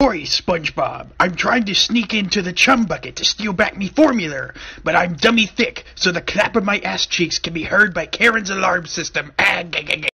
Ahoy Spongebob, I'm trying to sneak into the chum bucket to steal back me formula, but I'm dummy thick, so the clap of my ass cheeks can be heard by Karen's alarm system.